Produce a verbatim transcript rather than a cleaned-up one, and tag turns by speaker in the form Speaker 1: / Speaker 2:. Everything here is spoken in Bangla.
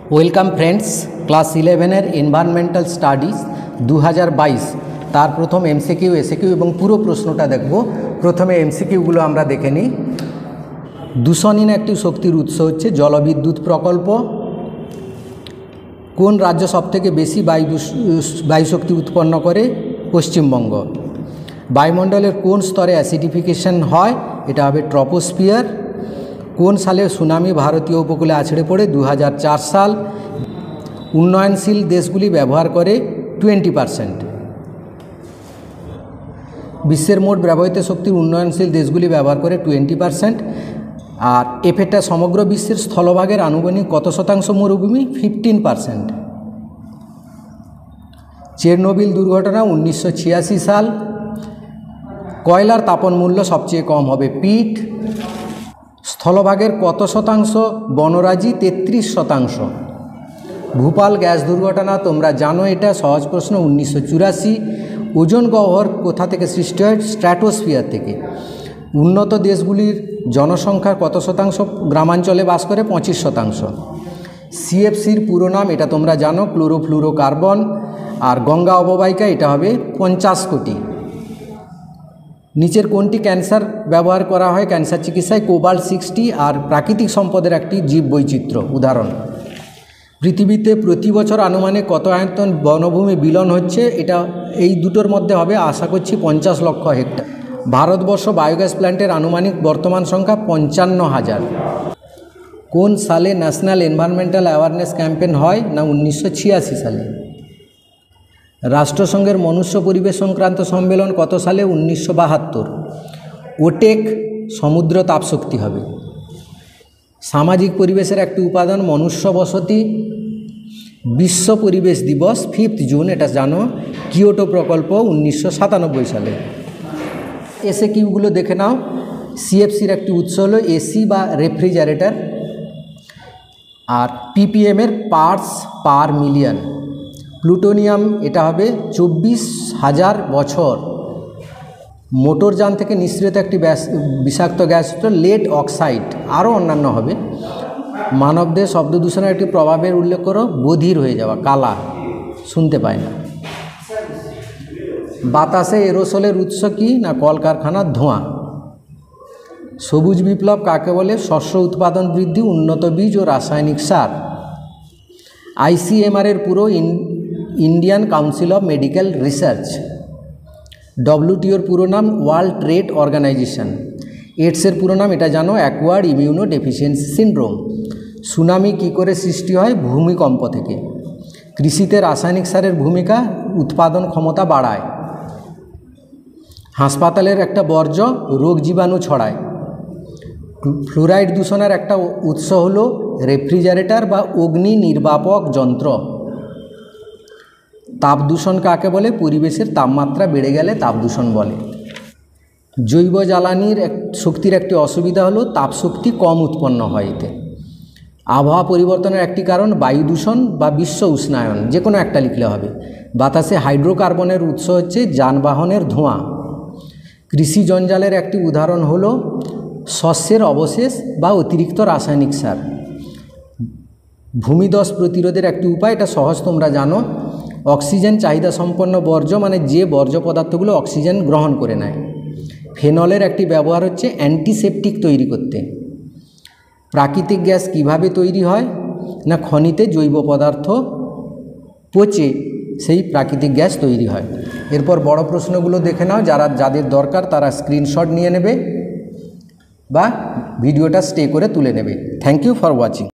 Speaker 1: ওয়েলকাম ফ্রেন্ডস, ক্লাস ইলেভেনের এনভায়রনমেন্টাল স্টাডিজ দু হাজার বাইশ তার প্রথম এমসিকিউ, এসিকিউ এবং পুরো প্রশ্নটা দেখব। প্রথমে এমসিকিউগুলো আমরা দেখে নিই। দূষণহীন একটি শক্তির উৎস হচ্ছে জলবিদ্যুৎ প্রকল্প। কোন রাজ্য সবথেকে বেশি বায়ু বায়ু শক্তি উৎপন্ন করে? পশ্চিমবঙ্গ। বায়ুমণ্ডলের কোন স্তরে অ্যাসিডিফিকেশন হয়? এটা হবে ট্রপোস্ফিয়ার। কোন সালে সুনামি ভারতীয় উপকূলে আছড়ে পড়ে? দু হাজার চার সাল। উন্নয়নশীল দেশগুলি ব্যবহার করে টোয়েন্টি পারসেন্ট। বিশ্বের মোট ব্যবহৃত শক্তির উন্নয়নশীল দেশগুলি ব্যবহার করে টোয়েন্টি পারসেন্ট। আর এফেটা সমগ্র বিশ্বের স্থলভাগের আনুমানিক কত শতাংশ মরুভূমি? Fifteen percent. চেরনোবিল দুর্ঘটনা উনিশশো ছিয়াশি সাল। কয়লার তাপন মূল্য সবচেয়ে কম হবে? পিট। স্থলভাগের কত শতাংশ বনরাজি? তেত্রিশ শতাংশ। ভূপাল গ্যাস দুর্ঘটনা তোমরা জানো, এটা সহজ প্রশ্ন, উনিশশো চুরাশি। ওজোন গহ্বর কোথা থেকে সৃষ্টি হয়? স্ট্র্যাটোস্ফিয়ার থেকে। উন্নত দেশগুলির জনসংখ্যার কত শতাংশ গ্রামাঞ্চলে বাস করে? পঁচিশ শতাংশ। সিএফসির পুরো নাম এটা তোমরা জানো, ক্লোরোফ্লুরোকার্বন। আর গঙ্গা অববাহিকা এটা হবে পঞ্চাশ কোটি। নিচের কোনটি ক্যান্সার ব্যবহার করা হয় ক্যান্সার চিকিৎসায়? Cobalt sixty. আর প্রাকৃতিক সম্পদের একটি জীব বৈচিত্র্য উদাহরণ। পৃথিবীতে প্রতি বছর আনুমানিক কত আয়তন বনভূমি বিলন হচ্ছে? এটা এই দুটোর মধ্যে হবে আশা করছি পঞ্চাশ লক্ষ হেক্টর। ভারতবর্ষ বায়োগ্যাস প্ল্যান্টের আনুমানিক বর্তমান সংখ্যা পঞ্চান্ন হাজার। কোন সালে ন্যাশনাল এনভায়রনমেন্টাল অ্যাওয়ারনেস ক্যাম্পেইন হয়? না উনিশশো ছিয়াশি সালে। রাষ্ট্রসংঘের মনুষ্য পরিবেশ সংক্রান্ত সম্মেলন কত সালে? উনিশশো বাহাত্তর। ওটেক সমুদ্র তাপশক্তি হবে। সামাজিক পরিবেশের একটি উপাদান মনুষ্য বসতি। বিশ্ব পরিবেশ দিবস ফিফথ জুন, এটা জানো। কিয়োটো প্রকল্প উনিশশো সাতানব্বই সালে। এসে কিউগুলো দেখে নাও। সিএফসির একটি উৎস হলো এসি বা রেফ্রিজারেটর। আর পিপিএমের পার্টস পার মিলিয়ন। প্লুটোনিয়াম এটা হবে চব্বিশ হাজার বছর। মোটরযান থেকে নিঃসৃত একটি বিষাক্ত গ্যাস হলো লেড অক্সাইড, আরও অন্যান্য হবে। মানবদেহ শব্দ দূষণের একটি প্রভাবের উল্লেখ করো। বধির হয়ে যাওয়া, কালা, শুনতে পায় না। বাতাসে এরোসলের উৎস কি? না কলকারখানার ধোঁয়া। সবুজ বিপ্লব কাকে বলে? শস্য উৎপাদন বৃদ্ধি, উন্নত বীজ ও রাসায়নিক সার। আইসিএমআরের পুরো Indian council of medical research. ডব্লিউটিওর পুরো নাম ওয়ার্ল্ড ট্রেড অর্গানাইজেশন। এইডসের পুরো নাম এটা জানো, acquired immuno deficiency syndrome. Tsunami কী করে সৃষ্টি হয়? ভূমিকম্প থেকে। কৃষিতে রাসায়নিক সারের ভূমিকা উৎপাদন ক্ষমতা বাড়ায়। হাসপাতালের একটা বর্জ্য রোগ জীবাণু ছড়ায়। ফ্লুরাইড দূষণের একটা উৎস হলো রেফ্রিজারেটর বা অগ্নি নির্বাপক যন্ত্র। তাপদূষণ কাকে বলে? পরিবেশের তাপমাত্রা বেড়ে গেলে তাপদূষণ বলে। জৈব জ্বালানির এক শক্তির একটি অসুবিধা হলো তাপশক্তি কম উৎপন্ন হয় এতে। আবহাওয়া পরিবর্তনের একটি কারণ বায়ু দূষণ বা বিশ্ব উষ্ণায়ন, যে কোনো একটা লিখলে হবে। বাতাসে হাইড্রোকার্বনের উৎস হচ্ছে যানবাহনের ধোঁয়া। কৃষি জঞ্জালের একটি উদাহরণ হলো শস্যের অবশেষ বা অতিরিক্ত রাসায়নিক সার। ভূমিধস প্রতিরোধের একটি উপায়, এটা সহজ তোমরা জানো। অক্সিজেন চাহিদা সম্পন্ন বর্জ্য, মানে যে বর্জ্য পদার্থগুলো অক্সিজেন গ্রহণ করে নেয়। ফেনলের একটি ব্যবহার হচ্ছে অ্যান্টিসেপটিক তৈরি করতে। প্রাকৃতিক গ্যাস কিভাবে তৈরি হয়? না খনিতে জৈব পদার্থ পচে সেই প্রাকৃতিক গ্যাস তৈরি হয়। এরপর বড় প্রশ্নগুলো দেখে নাও, যারা যাদের দরকার তারা স্ক্রিনশট নিয়ে নেবে বা ভিডিওটা স্টে করে তুলে নেবে। Thank you for watching.